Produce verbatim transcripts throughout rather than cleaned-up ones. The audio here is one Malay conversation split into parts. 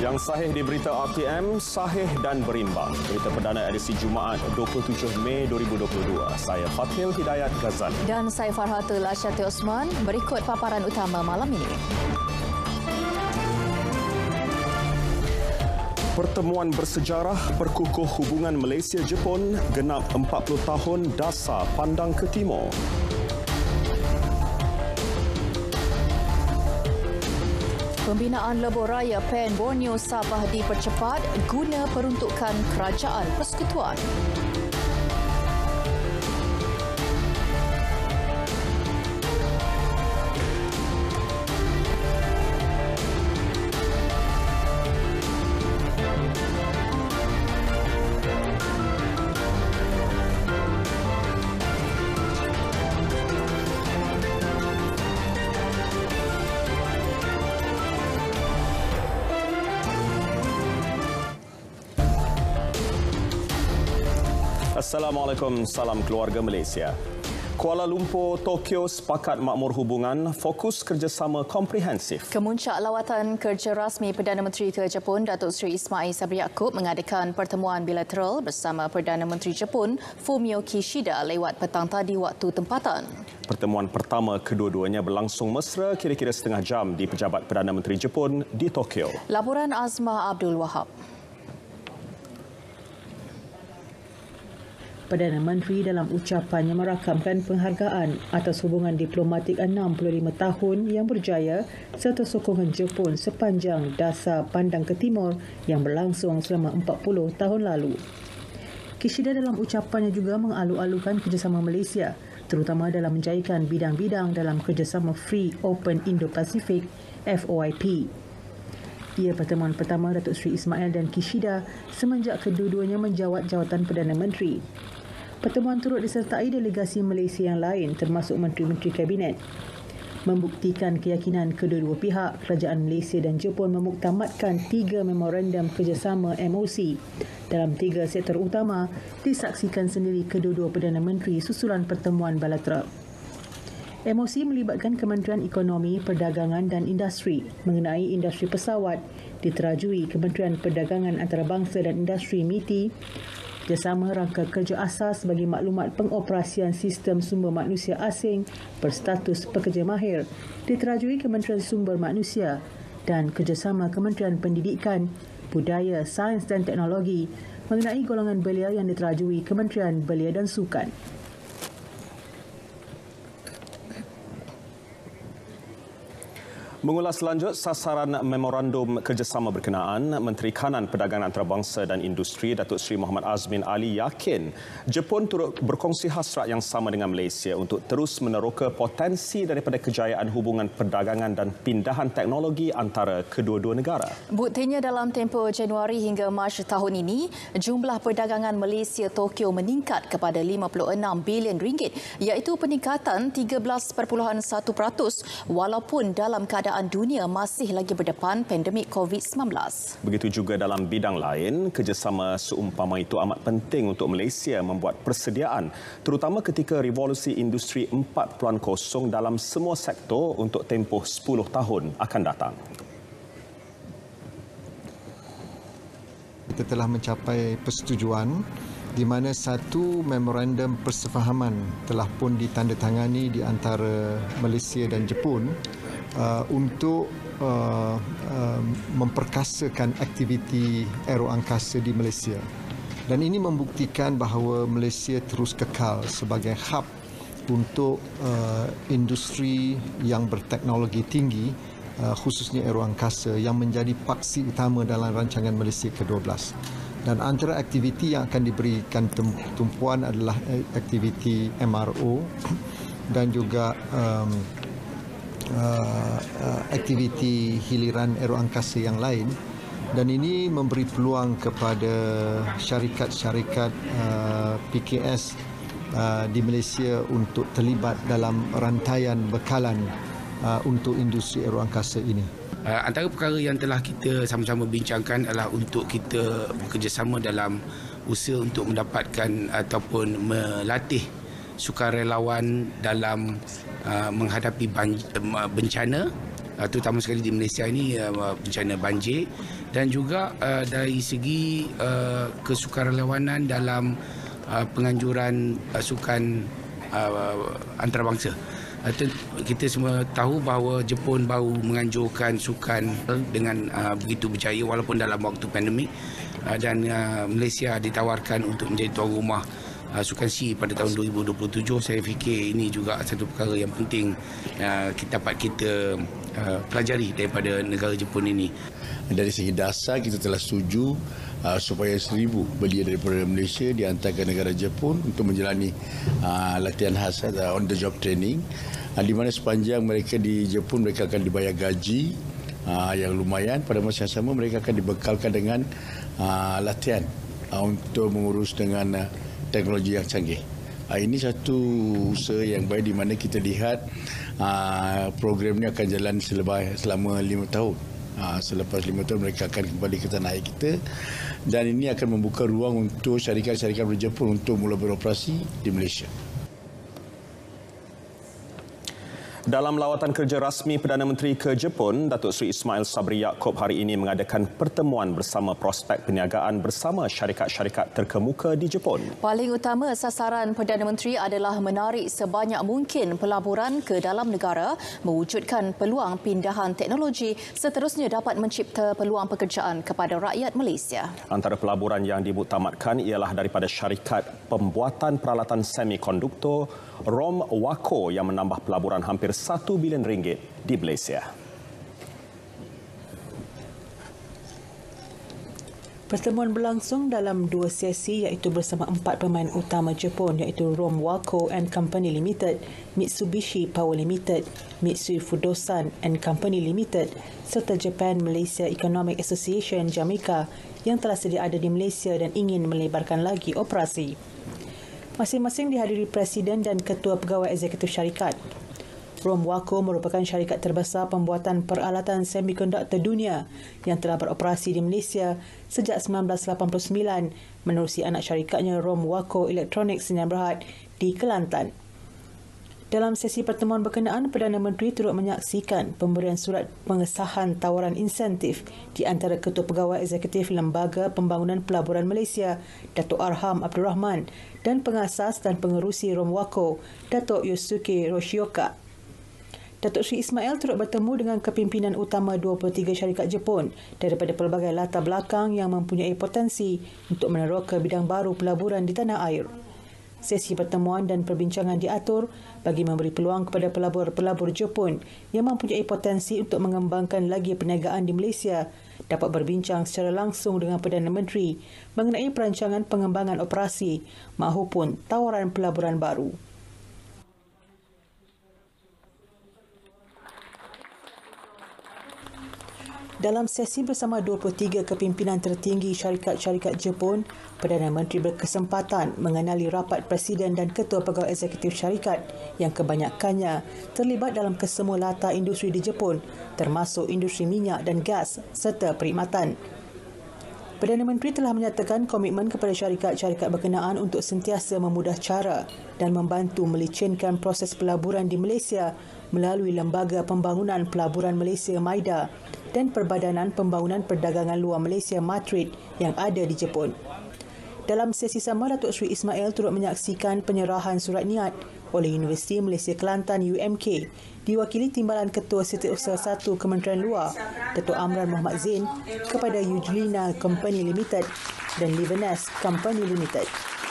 Yang sahih di berita R T M, sahih dan berimbang. Berita perdana edisi Jumaat dua puluh tujuh Mei dua ribu dua puluh dua. Saya Fathil Hidayat Ghazali. Dan saya Farhatul Asyati Osman. Berikut paparan utama malam ini. Pertemuan bersejarah perkukuh hubungan Malaysia-Jepun genap empat puluh tahun dasar pandang ke timur. Pembinaan lebuh raya Pen Borneo Sabah dipercepat guna peruntukan Kerajaan Persekutuan. Assalamualaikum, salam keluarga Malaysia. Kuala Lumpur, Tokyo sepakat makmur hubungan, fokus kerjasama komprehensif. Kemuncak lawatan kerja rasmi Perdana Menteri ke Jepun, Datuk Seri Ismail Sabri Yaakob mengadakan pertemuan bilateral bersama Perdana Menteri Jepun, Fumio Kishida lewat petang tadi waktu tempatan. Pertemuan pertama kedua-duanya berlangsung mesra kira-kira setengah jam di Pejabat Perdana Menteri Jepun di Tokyo. Laporan Azmah Abdul Wahab. Perdana Menteri dalam ucapannya merakamkan penghargaan atas hubungan diplomatik enam puluh lima tahun yang berjaya serta sokongan Jepun sepanjang dasar pandang ke timur yang berlangsung selama empat puluh tahun lalu. Kishida dalam ucapannya juga mengalu-alukan kerjasama Malaysia, terutama dalam menjayakan bidang-bidang dalam kerjasama Free Open Indo-Pasifik F O I P. Ia pertemuan pertama Datuk Seri Ismail dan Kishida semenjak kedua-duanya menjawat jawatan Perdana Menteri. Pertemuan turut disertai delegasi Malaysia yang lain termasuk Menteri-Menteri Kabinet. Membuktikan keyakinan kedua-dua pihak, Kerajaan Malaysia dan Jepun memuktamadkan tiga memorandum kerjasama M O C dalam tiga sektor utama disaksikan sendiri kedua-dua Perdana Menteri susulan pertemuan bilateral. M O C melibatkan Kementerian Ekonomi, Perdagangan dan Industri mengenai industri pesawat, diterajui Kementerian Perdagangan Antarabangsa dan Industri M I T I, kerjasama rangka kerja asas bagi maklumat pengoperasian sistem sumber manusia asing berstatus pekerja mahir, diterajui Kementerian Sumber Manusia dan kerjasama Kementerian Pendidikan, Budaya, Sains dan Teknologi mengenai golongan belia yang diterajui Kementerian Belia dan Sukan. Mengulas lanjut sasaran memorandum kerjasama berkenaan, Menteri Kanan Perdagangan Antarabangsa dan Industri Datuk Seri Muhammad Azmin Ali yakin Jepun turut berkongsi hasrat yang sama dengan Malaysia untuk terus meneroka potensi daripada kejayaan hubungan perdagangan dan pindahan teknologi antara kedua-dua negara. Buktinya dalam tempoh Januari hingga Mac tahun ini, jumlah perdagangan Malaysia-Tokyo meningkat kepada lima puluh enam bilion ringgit iaitu peningkatan tiga belas perpuluhan satu peratus walaupun dalam keadaan dunia masih lagi berdepan pandemik COVID sembilan belas. Begitu juga dalam bidang lain, kerjasama seumpama itu amat penting untuk Malaysia membuat persediaan, terutama ketika revolusi industri empat titik kosong dalam semua sektor untuk tempoh sepuluh tahun akan datang. Kita telah mencapai persetujuan di mana satu memorandum persefahaman telah pun ditandatangani di antara Malaysia dan Jepun Uh, untuk uh, uh, memperkasakan aktiviti aeroangkasa di Malaysia. Dan ini membuktikan bahawa Malaysia terus kekal sebagai hub untuk uh, industri yang berteknologi tinggi, uh, khususnya aeroangkasa yang menjadi paksi utama dalam rancangan Malaysia ke dua belas. Dan antara aktiviti yang akan diberikan tumpuan adalah aktiviti M R O dan juga um, Uh, uh, aktiviti hiliran aeroangkasa yang lain, dan ini memberi peluang kepada syarikat-syarikat uh, P K S uh, di Malaysia untuk terlibat dalam rantaian bekalan uh, untuk industri aeroangkasa ini. Uh, antara perkara yang telah kita sama-sama bincangkan adalah untuk kita bekerjasama dalam usaha untuk mendapatkan ataupun melatih sukarelawan dalam uh, menghadapi bencana uh, terutama sekali di Malaysia ini uh, bencana banjir, dan juga uh, dari segi uh, kesukarelawanan dalam uh, penganjuran uh, sukan uh, antarabangsa. Kita semua tahu bahawa Jepun baru menganjurkan sukan dengan uh, begitu berjaya walaupun dalam waktu pandemik, uh, dan uh, Malaysia ditawarkan untuk menjadi tuan rumah uh, sukan S E A pada tahun dua ribu dua puluh tujuh. Saya fikir ini juga satu perkara yang penting uh, kita dapat kita uh, pelajari daripada negara Jepun ini. Dari segi dasar kita telah setuju uh, supaya seribu belia daripada Malaysia dihantar ke negara Jepun untuk menjalani uh, latihan khas uh, on the job training, uh, di mana sepanjang mereka di Jepun mereka akan dibayar gaji uh, yang lumayan. Pada masa yang sama mereka akan dibekalkan dengan uh, latihan uh, untuk mengurus dengan uh, teknologi yang canggih. Uh, ini satu usaha yang baik di mana kita lihat uh, program ini akan jalan selama, selama lima tahun. Ha, selepas lima tahun mereka akan kembali ke tanah air kita, dan ini akan membuka ruang untuk syarikat-syarikat dari Jepun untuk mula beroperasi di Malaysia. Dalam lawatan kerja rasmi Perdana Menteri ke Jepun, Datuk Seri Ismail Sabri Yaakob hari ini mengadakan pertemuan bersama prospek perniagaan bersama syarikat-syarikat terkemuka di Jepun. Paling utama sasaran Perdana Menteri adalah menarik sebanyak mungkin pelaburan ke dalam negara, mewujudkan peluang pindahan teknologi, seterusnya dapat mencipta peluang pekerjaan kepada rakyat Malaysia. Antara pelaburan yang dimuktamadkan ialah daripada syarikat pembuatan peralatan semikonduktor Rom Wako yang menambah pelaburan hampir satu bilion ringgit di Malaysia. Pertemuan berlangsung dalam dua sesi iaitu bersama empat pemain utama Jepun iaitu Rom Wako and Company Limited, Mitsubishi Power Limited, Mitsui Fudosan and Company Limited serta Japan Malaysia Economic Association Jamaica yang telah sedia ada di Malaysia dan ingin melebarkan lagi operasi. Masing-masing dihadiri Presiden dan Ketua Pegawai Eksekutif Syarikat. Rom Wako merupakan syarikat terbesar pembuatan peralatan semikonduktor dunia yang telah beroperasi di Malaysia sejak seribu sembilan ratus lapan puluh sembilan menerusi anak syarikatnya Rom Wako Electronics Sdn Bhd di Kelantan. Dalam sesi pertemuan berkenaan, Perdana Menteri turut menyaksikan pemberian surat pengesahan tawaran insentif di antara Ketua Pegawai Eksekutif Lembaga Pembangunan Pelaburan Malaysia, Datuk Arham Abdul Rahman, dan pengasas dan pengerusi Rom Wako, Datuk Yosuke Roshioka. Datuk Seri Ismail turut bertemu dengan kepimpinan utama dua puluh tiga syarikat Jepun daripada pelbagai latar belakang yang mempunyai potensi untuk meneroka bidang baru pelaburan di tanah air. Sesi pertemuan dan perbincangan diatur bagi memberi peluang kepada pelabur-pelabur Jepun yang mempunyai potensi untuk mengembangkan lagi perniagaan di Malaysia dapat berbincang secara langsung dengan Perdana Menteri mengenai perancangan pengembangan operasi maupun tawaran pelaburan baru. Dalam sesi bersama dua puluh tiga kepimpinan tertinggi syarikat-syarikat Jepun, Perdana Menteri berkesempatan mengenali rapat Presiden dan Ketua Pegawai Eksekutif Syarikat yang kebanyakannya terlibat dalam kesemua latar industri di Jepun, termasuk industri minyak dan gas serta perkhidmatan. Perdana Menteri telah menyatakan komitmen kepada syarikat-syarikat berkenaan untuk sentiasa memudah cara dan membantu melicinkan proses pelaburan di Malaysia melalui Lembaga Pembangunan Pelaburan Malaysia MAIDA dan Perbadanan Pembangunan Perdagangan Luar Malaysia MATRID yang ada di Jepun. Dalam sesi sama, Datuk Seri Ismail turut menyaksikan penyerahan surat niat oleh Universiti Malaysia Kelantan U M K diwakili Timbalan Ketua Setiausaha satu Kementerian Luar Datuk Amran Muhammad Zain kepada Eugenia Company Limited dan Livenes Company Limited.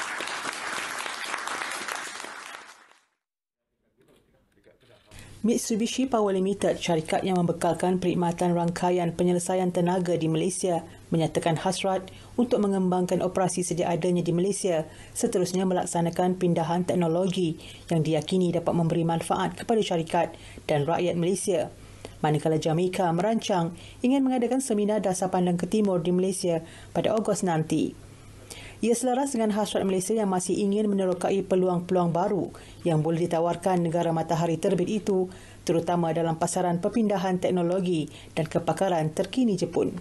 Mitsubishi Power Limited, syarikat yang membekalkan perkhidmatan rangkaian penyelesaian tenaga di Malaysia, menyatakan hasrat untuk mengembangkan operasi sedia adanya di Malaysia, seterusnya melaksanakan pindahan teknologi yang diyakini dapat memberi manfaat kepada syarikat dan rakyat Malaysia. Manakala Jamaica merancang ingin mengadakan seminar dasar pandang ke timur di Malaysia pada Ogos nanti. Ia selaras dengan hasrat Malaysia yang masih ingin menerokai peluang-peluang baru yang boleh ditawarkan negara matahari terbit itu, terutama dalam pasaran perpindahan teknologi dan kepakaran terkini Jepun.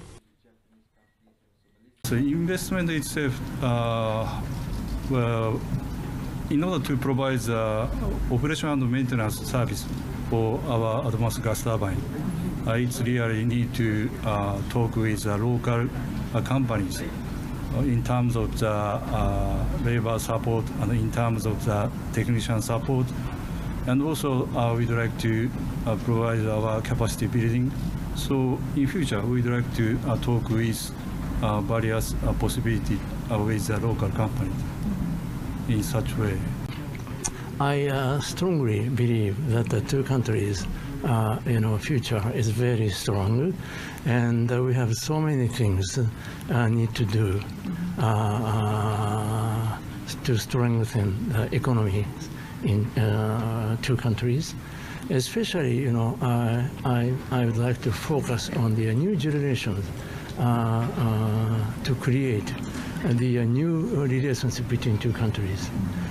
So investment itself, uh, well, in order to provide the operation and maintenance service for our advanced gas turbine, uh, it's really need to uh, talk with the local uh, companies uh, in terms of the uh, labor support and in terms of the technician support. And also uh, we'd like to uh, provide our capacity building. So in future, we'd like to uh, talk with uh, various uh, possibilities uh, with the local companies in such way. I uh, strongly believe that the two countries, uh, you know, future is very strong, and uh, we have so many things uh, need to do uh, uh, to strengthen the economy in uh, two countries. Especially, you know, uh, I I would like to focus on the new generations uh, uh, to create the uh, new relationship between two countries.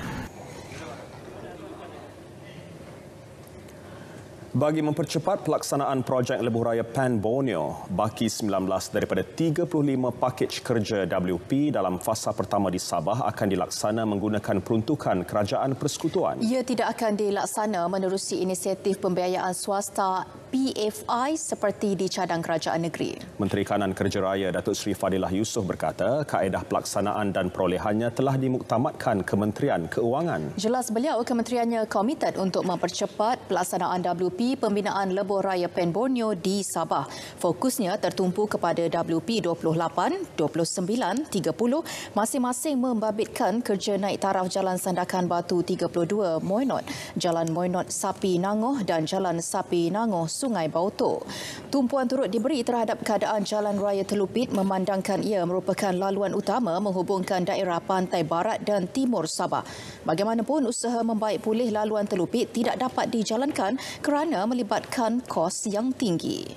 Bagi mempercepat pelaksanaan projek lebuh raya Pan Borneo, baki sembilan belas daripada tiga puluh lima pakej kerja W P dalam fasa pertama di Sabah akan dilaksana menggunakan peruntukan Kerajaan Persekutuan. Ia tidak akan dilaksana menerusi inisiatif pembiayaan swasta P F I seperti di cadang kerajaan negeri. Menteri Kanan Kerja Raya Datuk Seri Fadilah Yusof berkata, kaedah pelaksanaan dan perolehannya telah dimuktamadkan Kementerian Keuangan. Jelas beliau, kementeriannya komited untuk mempercepat pelaksanaan W P pembinaan lebuh raya Pan Borneo di Sabah. Fokusnya tertumpu kepada W P dua puluh lapan, dua puluh sembilan, tiga puluh, masing-masing membabitkan kerja naik taraf Jalan Sandakan Batu tiga puluh dua Moinot, Jalan Moinot Sapi Nangoh dan Jalan Sapi Nangoh Sungai Bauto. Tumpuan turut diberi terhadap keadaan Jalan Raya Telupit memandangkan ia merupakan laluan utama menghubungkan daerah pantai barat dan timur Sabah. Bagaimanapun, usaha membaik pulih laluan Telupit tidak dapat dijalankan kerana melibatkan kos yang tinggi.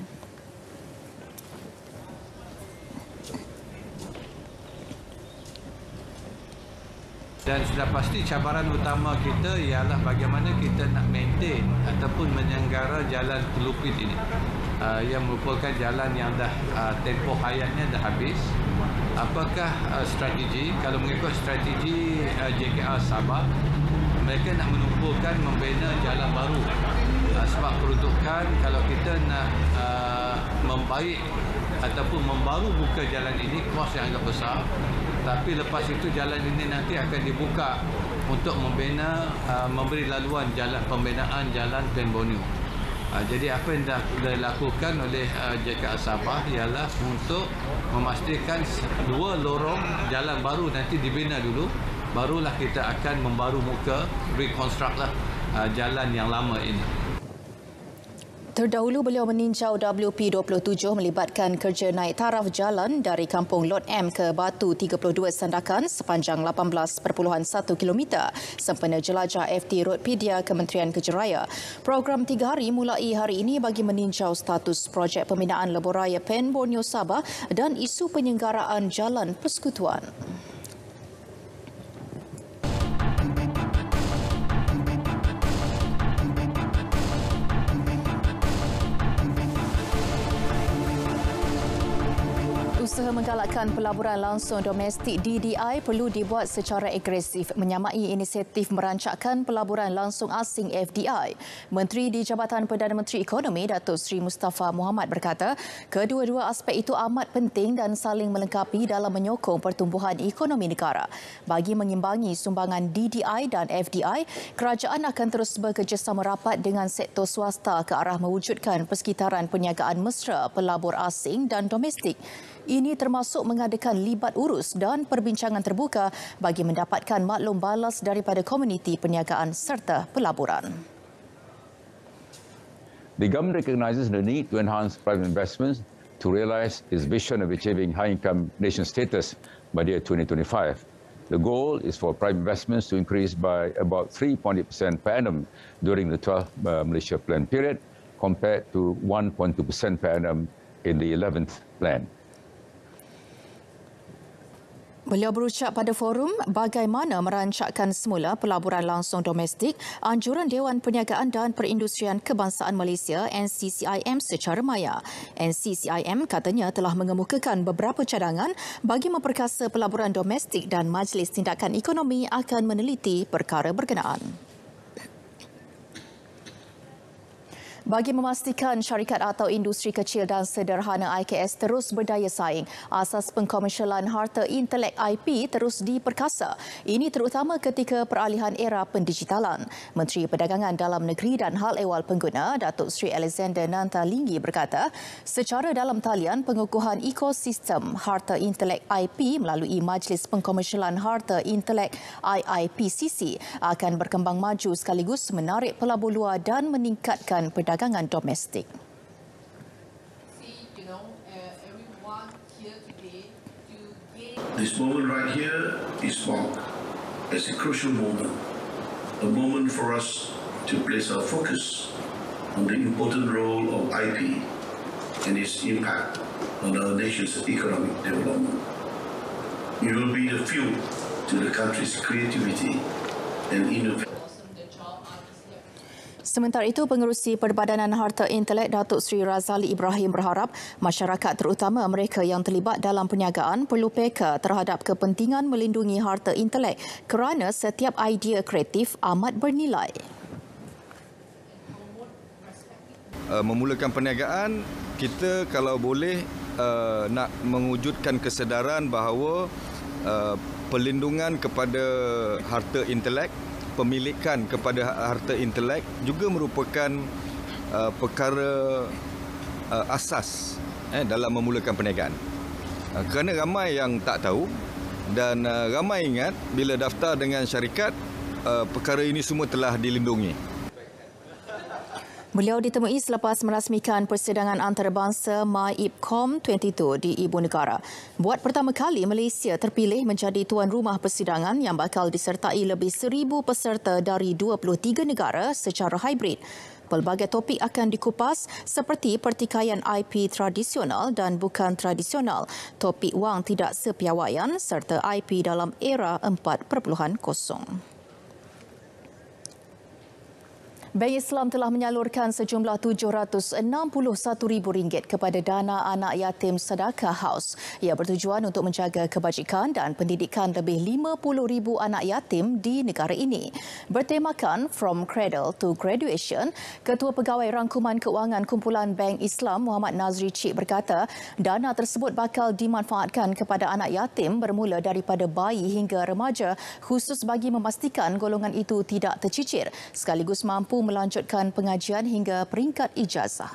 Dan sudah pasti cabaran utama kita ialah bagaimana kita nak maintain ataupun menyenggara jalan Telupit ini uh, yang merupakan jalan yang dah uh, tempoh hayatnya dah habis. Apakah uh, strategi? Kalau mengikut strategi uh, J K R Sabah, mereka nak menumpukan membina jalan baru. Uh, sebab peruntukan kalau kita nak uh, membaik ataupun membaru buka jalan ini, kos yang agak besar. Tapi lepas itu jalan ini nanti akan dibuka untuk membina, uh, memberi laluan jalan pembinaan jalan Pan Borneo. Uh, jadi apa yang dah dilakukan oleh uh, J K R Sabah ialah untuk memastikan dua lorong jalan baru nanti dibina dulu, barulah kita akan membaru muka, reconstruct lah uh, jalan yang lama ini. Terdahulu beliau meninjau W P dua puluh tujuh melibatkan kerja naik taraf jalan dari Kampung Lot M ke Batu tiga puluh dua Sandakan sepanjang lapan belas perpuluhan satu kilometer sempena jelajah F T Roadpedia Kementerian Kerja Raya. Program tiga hari mulai hari ini bagi meninjau status projek pembinaan lebuh raya Pan Borneo Sabah dan isu penyelenggaraan Jalan Persekutuan. Usaha menggalakkan pelaburan langsung domestik D D I perlu dibuat secara agresif menyamai inisiatif merancakkan pelaburan langsung asing F D I. Menteri di Jabatan Perdana Menteri Ekonomi Datuk Seri Mustafa Mohamed berkata, kedua-dua aspek itu amat penting dan saling melengkapi dalam menyokong pertumbuhan ekonomi negara. Bagi mengimbangi sumbangan D D I dan F D I, kerajaan akan terus bekerjasama rapat dengan sektor swasta ke arah mewujudkan persekitaran perniagaan mesra pelabur asing dan domestik. Ini termasuk mengadakan libat urus dan perbincangan terbuka bagi mendapatkan maklum balas daripada komuniti perniagaan serta pelaburan. The government recognises the need to enhance private investments to realise its vision of achieving high-income nation status by the year twenty twenty-five. The goal is for private investments to increase by about three point eight percent per annum during the twelfth uh, Malaysia Plan period, compared to one point two percent per annum in the eleventh Plan. Beliau berucap pada forum bagaimana merancakkan semula pelaburan langsung domestik, anjuran Dewan Perniagaan dan Perindustrian Kebangsaan Malaysia N C C I M secara maya. N C C I M katanya telah mengemukakan beberapa cadangan bagi memperkasa pelaburan domestik dan Majlis Tindakan Ekonomi akan meneliti perkara berkenaan. Bagi memastikan syarikat atau industri kecil dan sederhana I K S terus berdaya saing, asas pengkomersialan harta intelek I P terus diperkasa. Ini terutama ketika peralihan era pendigitalan. Menteri Perdagangan Dalam Negeri dan Hal Ehwal Pengguna, Datuk Seri Alexander Nantalinggi berkata, secara dalam talian pengukuhan ekosistem harta intelek I P melalui Majlis Pengkomersialan Harta Intelek I I P C C akan berkembang maju sekaligus menarik pelabur luar dan meningkatkan perdagangan perdagangan domestik. This moment right here is marked as a crucial moment, a moment for us to place our focus on the important role of I P and its impact on our nation's economic development. It will be the fuel to the country's creativity and innovation. Sementara itu, Pengerusi Perbadanan Harta Intelek Datuk Seri Razali Ibrahim berharap masyarakat terutama mereka yang terlibat dalam perniagaan perlu peka terhadap kepentingan melindungi harta intelek kerana setiap idea kreatif amat bernilai. Memulakan perniagaan, kita kalau boleh uh, nak mewujudkan kesedaran bahawa uh, perlindungan kepada harta intelek, pemilikan kepada harta intelek juga merupakan uh, perkara uh, asas eh, dalam memulakan perniagaan. Uh, kerana ramai yang tak tahu dan uh, ramai ingat bila daftar dengan syarikat, uh, perkara ini semua telah dilindungi. Beliau ditemui selepas merasmikan persidangan antarabangsa MyIPCOM dua puluh dua di Ibu Negara. Buat pertama kali, Malaysia terpilih menjadi tuan rumah persidangan yang bakal disertai lebih seribu peserta dari dua puluh tiga negara secara hybrid. Pelbagai topik akan dikupas seperti pertikaian I P tradisional dan bukan tradisional, topik wang tidak sepiawaian serta I P dalam era empat titik kosong. Bank Islam telah menyalurkan sejumlah tujuh ratus enam puluh satu ribu ringgit kepada dana anak yatim Sedekah Haus. Ia bertujuan untuk menjaga kebajikan dan pendidikan lebih lima puluh ribu anak yatim di negara ini. Bertemakan From Cradle to Graduation, Ketua Pegawai Rangkuman Keuangan Kumpulan Bank Islam Muhammad Nazri Cik berkata, dana tersebut bakal dimanfaatkan kepada anak yatim bermula daripada bayi hingga remaja, khusus bagi memastikan golongan itu tidak tercicir sekaligus mampu melanjutkan pengajian hingga peringkat ijazah.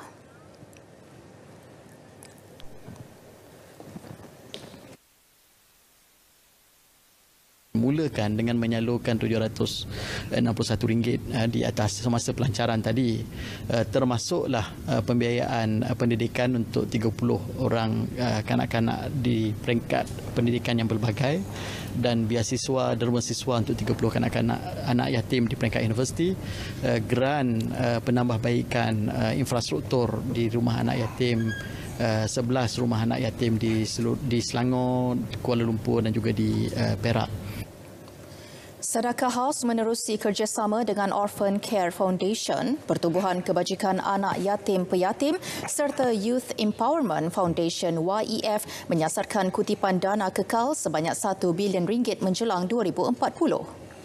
Mulakan dengan menyalurkan tujuh ratus enam puluh satu ringgit di atas semasa pelancaran tadi, termasuklah pembiayaan pendidikan untuk tiga puluh orang kanak-kanak di peringkat pendidikan yang berbagai dan beasiswa derma siswa untuk tiga puluh kanak-kanak anak yatim di peringkat universiti, geran penambahbaikan infrastruktur di rumah anak yatim, sebelas rumah anak yatim di di Selangor, Kuala Lumpur dan juga di Perak. Sedekah Haus menerusi kerjasama dengan Orphan Care Foundation, Pertubuhan Kebajikan Anak Yatim Piatim serta Youth Empowerment Foundation Y E F menyasarkan kutipan dana kekal sebanyak satu bilion ringgit menjelang dua ribu empat puluh.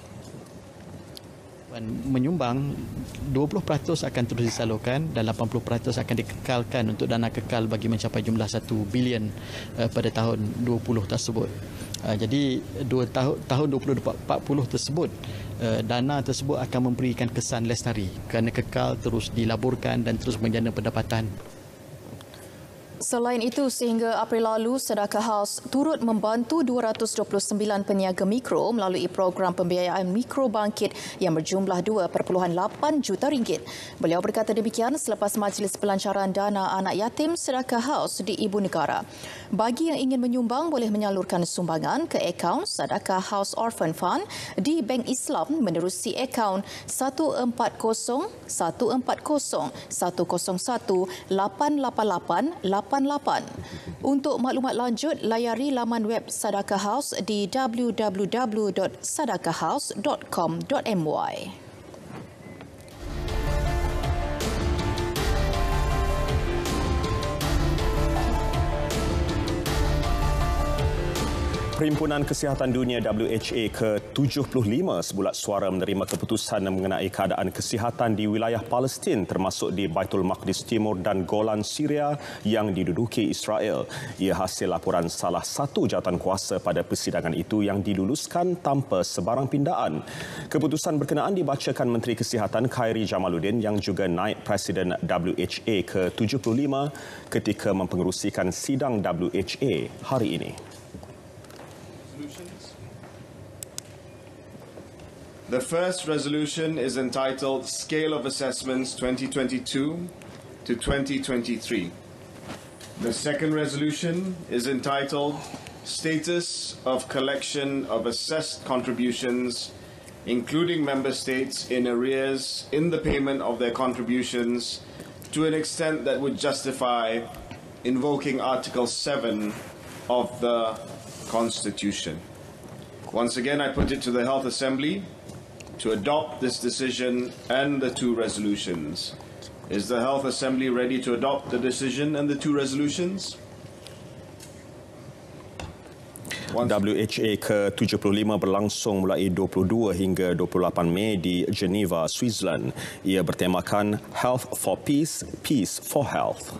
Menyumbang dua puluh peratus akan terus disalurkan dan lapan puluh peratus akan dikekalkan untuk dana kekal bagi mencapai jumlah satu bilion uh, pada tahun dua puluh tersebut. Uh, jadi dua tahun tahun dua puluh empat puluh tersebut, uh, dana tersebut akan memberikan kesan lestari kerana kekal terus dilaburkan dan terus menjana pendapatan. Selain itu, sehingga April lalu, Sedekah Haus turut membantu dua ratus dua puluh sembilan peniaga mikro melalui program pembiayaan mikro bangkit yang berjumlah dua perpuluhan lapan juta ringgit. Beliau berkata demikian selepas majlis pelancaran dana anak yatim Sedekah Haus di Ibu Negara. Bagi yang ingin menyumbang boleh menyalurkan sumbangan ke akaun Sedekah Haus Orphan Fund di Bank Islam menerusi akaun satu empat kosong satu empat kosong satu kosong satu lapan lapan lapan lapan lapan. Untuk maklumat lanjut, layari laman web Sedekah Haus di w w w dot sedekah house dot com dot m y. Perhimpunan Kesihatan Dunia W H A ke tujuh puluh lima sebulat suara menerima keputusan mengenai keadaan kesihatan di wilayah Palestin termasuk di Baitul Maqdis Timur dan Golan Syria yang diduduki Israel. Ia hasil laporan salah satu jawatan kuasa pada persidangan itu yang diluluskan tanpa sebarang pindaan. Keputusan berkenaan dibacakan Menteri Kesihatan Khairi Jamaluddin yang juga naib Presiden W H A ke tujuh puluh lima ketika mempengerusikan sidang W H A hari ini. The first resolution is entitled Scale of Assessments twenty twenty-two to twenty twenty-three. The second resolution is entitled Status of Collection of Assessed Contributions, including member states in arrears in the payment of their contributions to an extent that would justify invoking Article seven of the Constitution. Once again, I put it to the Health Assembly to adopt this decision and the two resolutions. Is the Health Assembly ready to adopt the decision and the two resolutions? W H A ke tujuh puluh lima berlangsung mulai dua puluh dua hingga dua puluh lapan Mei di Geneva, Switzerland. Ia bertemakan Health for Peace, Peace for Health.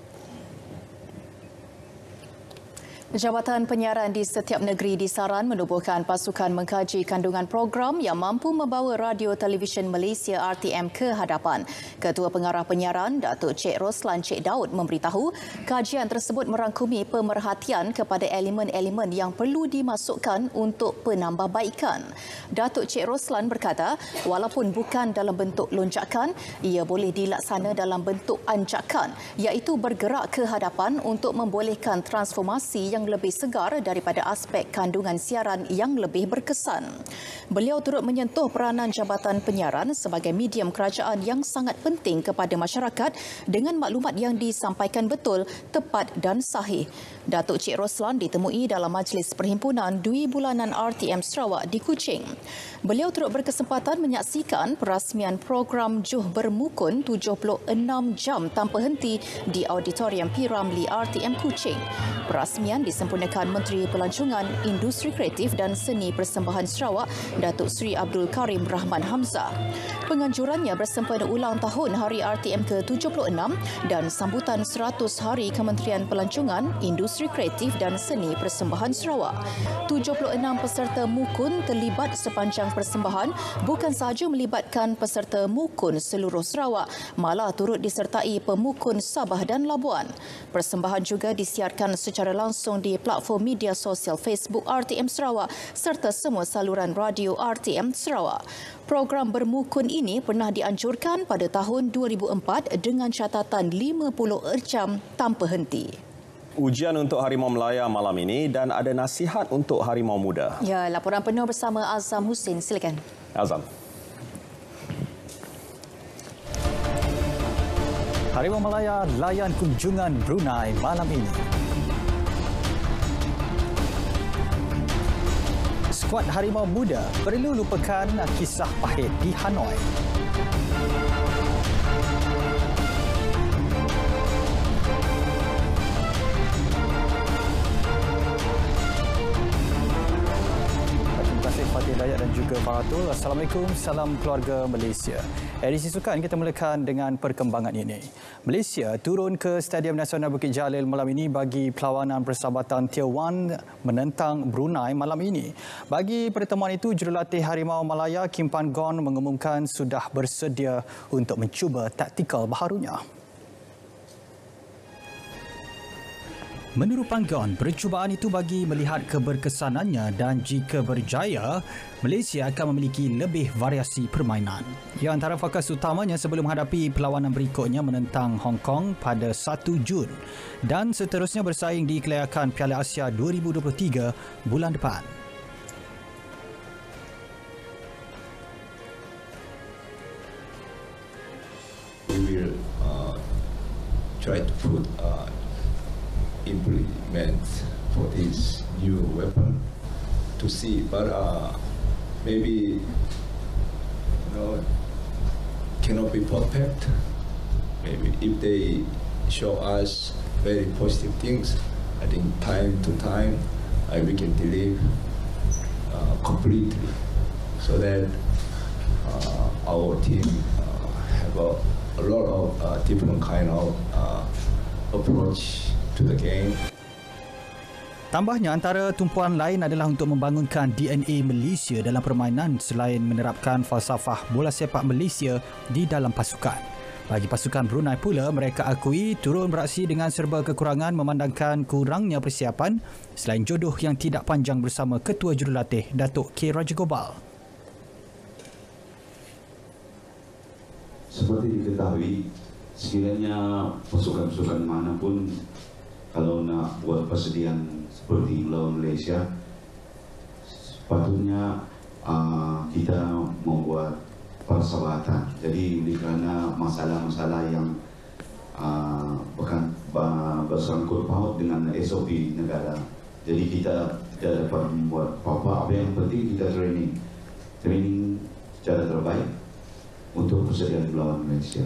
Jabatan Penyiaran di setiap negeri disaran menubuhkan pasukan mengkaji kandungan program yang mampu membawa Radio Televisyen Malaysia R T M ke hadapan. Ketua Pengarah Penyiaran, Datuk Cik Roslan Cik Daud memberitahu kajian tersebut merangkumi pemerhatian kepada elemen-elemen yang perlu dimasukkan untuk penambahbaikan. Datuk Cik Roslan berkata, walaupun bukan dalam bentuk lonjakan, ia boleh dilaksana dalam bentuk anjakan, iaitu bergerak ke hadapan untuk membolehkan transformasi yang lebih segar daripada aspek kandungan siaran yang lebih berkesan. Beliau turut menyentuh peranan Jabatan Penyiaran sebagai medium kerajaan yang sangat penting kepada masyarakat dengan maklumat yang disampaikan betul, tepat dan sahih. Datuk Cik Roslan ditemui dalam Majlis Perhimpunan Dwi Bulanan R T M Sarawak di Kuching. Beliau turut berkesempatan menyaksikan perasmian program Juh Bermukun tujuh puluh enam jam tanpa henti di Auditorium P. Ramlee R T M Kuching. Perasmian disempurnakan Menteri Pelancongan, Industri Kreatif dan Seni Persembahan Sarawak, Datuk Seri Abdul Karim Rahman Hamzah. Penganjurannya bersempena ulang tahun Hari R T M ke tujuh puluh enam dan sambutan seratus Hari Kementerian Pelancongan, Industri Kreatif dan Seni Persembahan Sarawak. tujuh puluh enam peserta mukun terlibat sepanjang persembahan, bukan sahaja melibatkan peserta mukun seluruh Sarawak, malah turut disertai pemukun Sabah dan Labuan. Persembahan juga disiarkan secara langsung di platform media sosial Facebook R T M Sarawak serta semua saluran radio R T M Sarawak. Program bermukun ini pernah dianjurkan pada tahun dua ribu empat dengan catatan lima puluh jam tanpa henti. Ujian untuk Harimau Melaya malam ini dan ada nasihat untuk Harimau Muda. Ya, laporan penuh bersama Azam Hussein. Silakan. Azam. Harimau Melaya layan kunjungan Brunei malam ini. Skuad Harimau Muda perlu lupakan kisah pahit di Hanoi. Fatih Dayak dan juga Faratul. Assalamualaikum, salam keluarga Malaysia. Edisi sukan kita mulakan dengan perkembangan ini. Malaysia turun ke Stadium Nasional Bukit Jalil malam ini bagi perlawanan persahabatan Tier satu menentang Brunei malam ini. Bagi pertemuan itu, jurulatih Harimau Melaya Kim Pan Gon mengumumkan sudah bersedia untuk mencuba taktikal baharunya. Menurut Panggon, percubaan itu bagi melihat keberkesanannya dan jika berjaya, Malaysia akan memiliki lebih variasi permainan. Ia antara fokus utamanya sebelum menghadapi perlawanan berikutnya menentang Hong Kong pada satu Jun dan seterusnya bersaing di kelayakan Piala Asia dua ribu dua puluh tiga bulan depan. We will uh, try to put uh, implement for this new weapon to see, but uh, maybe you know cannot be perfect. Maybe if they show us very positive things, I think time to time uh, we can deliver uh, completely, so that uh, our team uh, have a, a lot of uh, different kind of uh, approach to the game. Tambahnya, antara tumpuan lain adalah untuk membangunkan D N A Malaysia dalam permainan selain menerapkan falsafah bola sepak Malaysia di dalam pasukan. Bagi pasukan Brunei pula, mereka akui turun beraksi dengan serba kekurangan memandangkan kurangnya persiapan selain jodoh yang tidak panjang bersama Ketua Jurulatih Datuk K. Rajagopal. Seperti diketahui, sekiranya pasukan-pasukan manapun kalau nak buat persediaan seperti melawan Malaysia, sepatutnya uh, kita membuat persahabatan. Jadi kerana masalah-masalah yang uh, bukan bersangkut paut dengan S O P negara, jadi kita tidak dapat membuat apa-apa. Apa yang penting kita training, training secara terbaik untuk persediaan melawan Malaysia.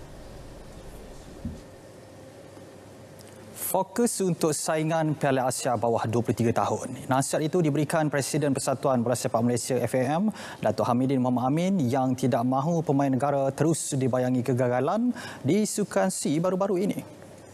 Fokus untuk saingan Piala Asia bawah dua puluh tiga tahun. Nasihat itu diberikan Presiden Persatuan Bola Sepak Malaysia F A M, Datuk Hamidin Mohamad Amin, yang tidak mahu pemain negara terus dibayangi kegagalan di Sukan C baru-baru ini.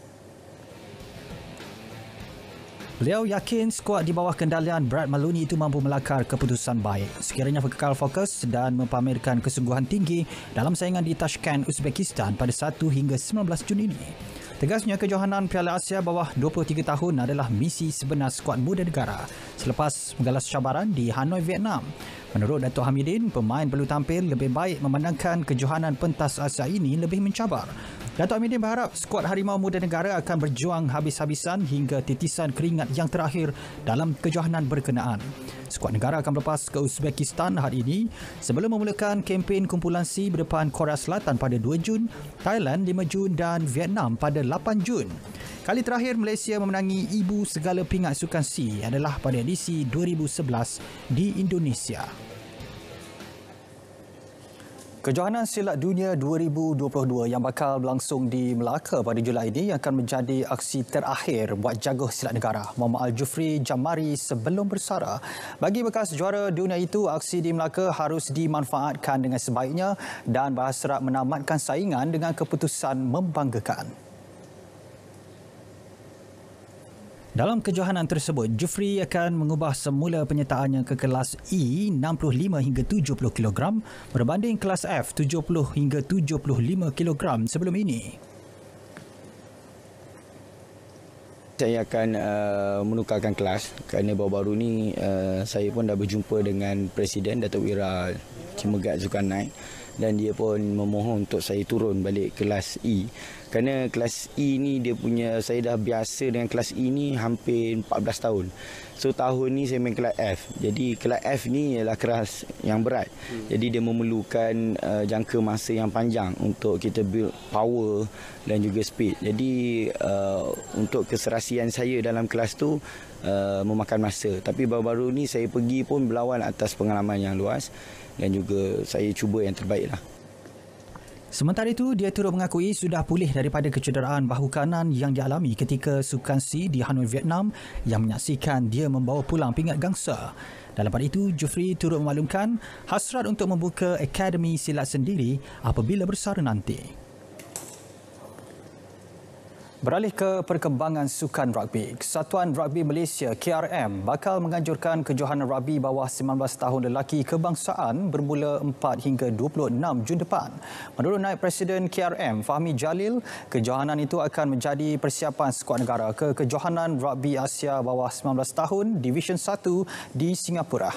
Beliau yakin skuad di bawah kendalian Brad Maloney itu mampu melakar keputusan baik sekiranya kekal fokus dan mempamerkan kesungguhan tinggi dalam saingan di Tashkent, Uzbekistan pada satu hingga sembilan belas Jun ini. Tegasnya, kejohanan Piala Asia bawah dua puluh tiga tahun adalah misi sebenar skuad muda negara selepas menggalas cabaran di Hanoi, Vietnam. Menurut Datuk Hamidin, pemain perlu tampil lebih baik memandangkan kejohanan pentas Asia ini lebih mencabar. Datuk Hamidin berharap skuad Harimau Muda Negara akan berjuang habis-habisan hingga titisan keringat yang terakhir dalam kejohanan berkenaan. Skuad negara akan berlepas ke Uzbekistan hari ini sebelum memulakan kempen kumpulan C berdepan Korea Selatan pada dua Jun, Thailand lima Jun dan Vietnam pada lapan Jun. Kali terakhir Malaysia memenangi ibu segala pingat Sukan C adalah pada edisi dua ribu sebelas di Indonesia. Kejohanan silat dunia dua ribu dua puluh dua yang bakal berlangsung di Melaka pada Julai ini akan menjadi aksi terakhir buat jaguh silat negara Muhammad Al-Jufri Jamari sebelum bersara. Bagi bekas juara dunia itu, aksi di Melaka harus dimanfaatkan dengan sebaiknya dan berhasrat menamatkan saingan dengan keputusan membanggakan. Dalam kejohanan tersebut, Jufri akan mengubah semula penyertaannya ke kelas E enam puluh lima hingga tujuh puluh kilogram berbanding kelas F tujuh puluh hingga tujuh puluh lima kilogram sebelum ini. Saya akan uh, menukarkan kelas kerana baru-baru ni uh, saya pun dah berjumpa dengan Presiden Datuk Wira Cimegat Zulkarnain dan dia pun memohon untuk saya turun balik kelas E. Kerana kelas E ni dia punya, saya dah biasa dengan kelas E ni hampir empat belas tahun. So tahun ni saya main kelas F. Jadi kelas F ni ialah kelas yang berat. Hmm. Jadi dia memerlukan uh, jangka masa yang panjang untuk kita build power dan juga speed. Jadi uh, untuk keserasian saya dalam kelas tu uh, memakan masa. Tapi baru-baru ni saya pergi pun berlawan atas pengalaman yang luas dan juga saya cuba yang terbaik lah. Sementara itu, dia turut mengakui sudah pulih daripada kecederaan bahu kanan yang dialami ketika Sukan C di Hanoi, Vietnam yang menyaksikan dia membawa pulang pingat gangsa. Dalam pada itu, Jufri turut memaklumkan hasrat untuk membuka akademi silat sendiri apabila bersara nanti. Beralih ke perkembangan sukan rugby, Kesatuan Rugby Malaysia K R M bakal menganjurkan kejohanan rugby bawah sembilan belas tahun lelaki kebangsaan bermula empat hingga dua puluh enam Jun depan. Menurut Naib Presiden K R M Fahmi Jalil, kejohanan itu akan menjadi persiapan skuad negara ke kejohanan rugby Asia bawah sembilan belas tahun Division satu di Singapura.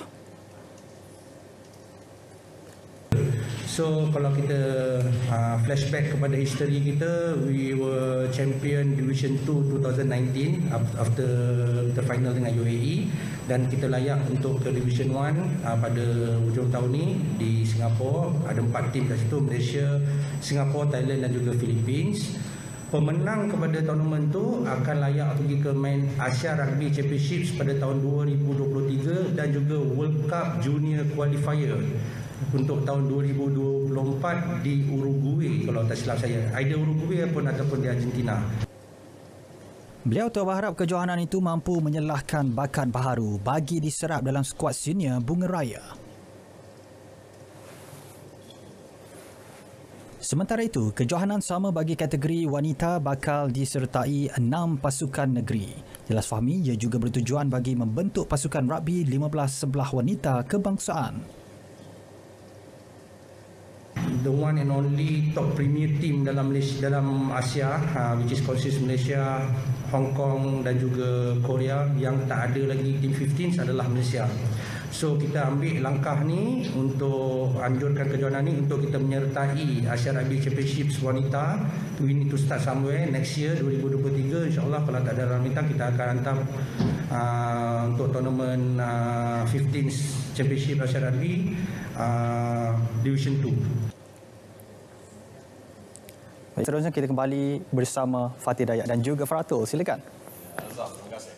So kalau kita uh, flashback kepada history kita, we were champion Division two twenty nineteen after the final dengan U A E dan kita layak untuk ke Division one uh, pada hujung tahun ni di Singapura. Ada empat tim kat situ, Malaysia, Singapura, Thailand dan juga Philippines. Pemenang kepada tournament tu akan layak pergi ke main Asia Rugby Championships pada tahun dua ribu dua puluh tiga dan juga World Cup Junior Qualifier untuk tahun dua ribu dua puluh empat di Uruguay kalau tak silap saya. Either Uruguay pun ataupun di Argentina. Beliau telah berharap kejohanan itu mampu menyelahkan bakat baharu bagi diserap dalam skuad senior Bunga Raya. Sementara itu, kejohanan sama bagi kategori wanita bakal disertai enam pasukan negeri. Jelas Fahmi, ia juga bertujuan bagi membentuk pasukan rugby lima belas sebelah wanita kebangsaan. The one and only top premier team dalam Malaysia, dalam Asia, uh, which is consists Malaysia, Hong Kong dan juga Korea. Yang tak ada lagi team lima belas adalah Malaysia. So kita ambil langkah ni untuk anjurkan kejohanan ni untuk kita menyertai Asia Rugby Championships wanita. We need to start somewhere next year dua ribu dua puluh tiga, insyaAllah kalau tak ada dalam bintang kita akan hantar uh, untuk tournament uh, lima belas Championship Asia Rugby uh, Division dua. Baik, seterusnya kita kembali bersama Fatih Dayak dan juga Faratul. Silakan. Terima kasih.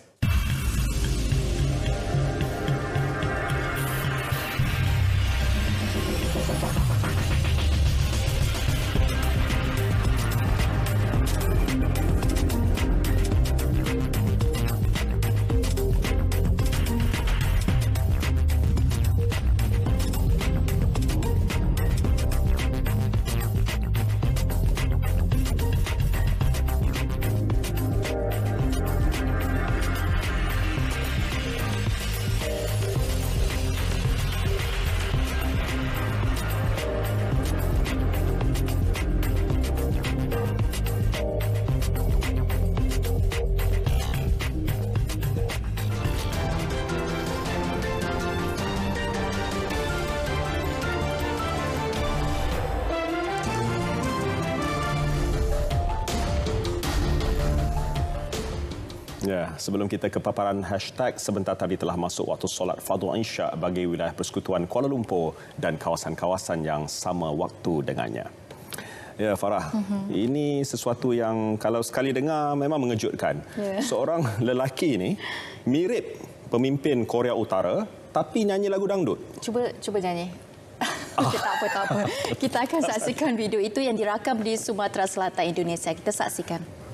Ya, sebelum kita ke paparan hashtag, sebentar tadi telah masuk waktu solat Fardhu Isyak bagi wilayah Persekutuan Kuala Lumpur dan kawasan-kawasan yang sama waktu dengannya. Ya, Farah, mm-hmm. ini sesuatu yang kalau sekali dengar memang mengejutkan. Yeah. Seorang lelaki ini mirip pemimpin Korea Utara tapi nyanyi lagu dangdut. Cuba cuba nyanyi. Ah. tak apa, tak apa. Kita akan saksikan video itu yang dirakam di Sumatera Selatan, Indonesia. Kita saksikan.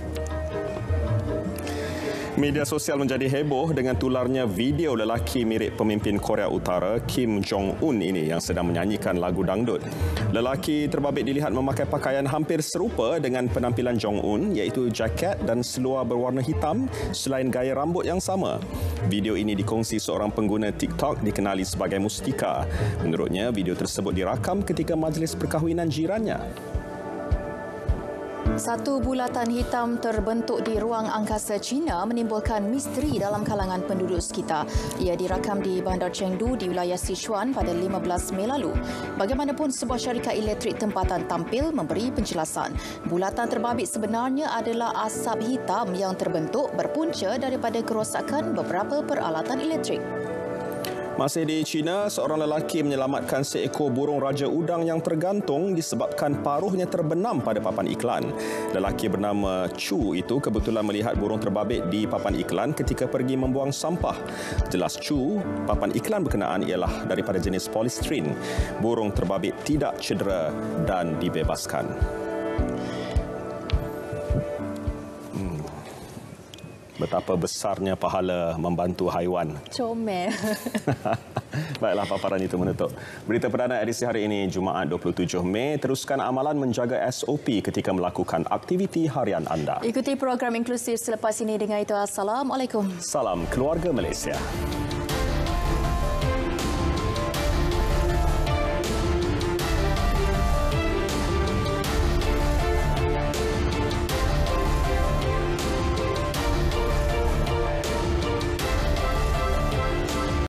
Media sosial menjadi heboh dengan tularnya video lelaki mirip pemimpin Korea Utara Kim Jong-un ini yang sedang menyanyikan lagu dangdut. Lelaki terbabit dilihat memakai pakaian hampir serupa dengan penampilan Jong-un, iaitu jaket dan seluar berwarna hitam selain gaya rambut yang sama. Video ini dikongsi seorang pengguna TikTok dikenali sebagai Mustika. Menurutnya, video tersebut dirakam ketika majlis perkahwinan jirannya. Satu bulatan hitam terbentuk di ruang angkasa China menimbulkan misteri dalam kalangan penduduk sekitar. Ia dirakam di Bandar Chengdu di wilayah Sichuan pada lima belas Mei lalu. Bagaimanapun, sebuah syarikat elektrik tempatan tampil memberi penjelasan. Bulatan terbabit sebenarnya adalah asap hitam yang terbentuk berpunca daripada kerosakan beberapa peralatan elektrik. Masih di China, seorang lelaki menyelamatkan seekor burung raja udang yang tergantung disebabkan paruhnya terbenam pada papan iklan. Lelaki bernama Chu itu kebetulan melihat burung terbabit di papan iklan ketika pergi membuang sampah. Jelas Chu, papan iklan berkenaan ialah daripada jenis polistrin. Burung terbabit tidak cedera dan dibebaskan. Betapa besarnya pahala membantu haiwan. Comel. Baiklah, paparan itu menutup berita perdana edisi hari ini, Jumaat dua puluh tujuh Mei. Teruskan amalan menjaga S O P ketika melakukan aktiviti harian anda. Ikuti program inklusif selepas ini. Dengan itu, Assalamualaikum. Salam Keluarga Malaysia.